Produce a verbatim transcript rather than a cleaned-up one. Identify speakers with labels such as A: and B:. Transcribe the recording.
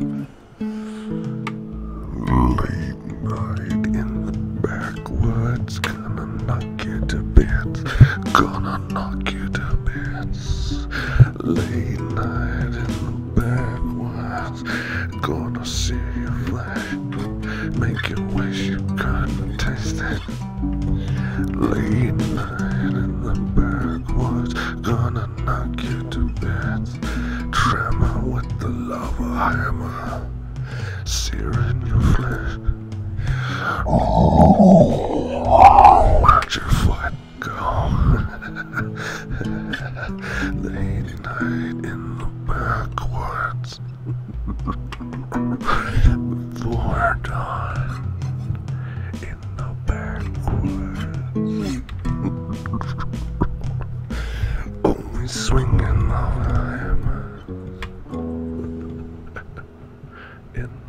A: Late night in the backwoods, gonna knock you to bits, gonna knock you to bits. Late night in the backwoods, gonna see you flash, make you wish you couldn't taste it. Late night in the backwoods, gonna knock you to bits. Tremor with the lava hammer, searing your flesh. Watch your foot go. Late night in the backwoods, before dawn in the backwoods. Only swinging lava hammer in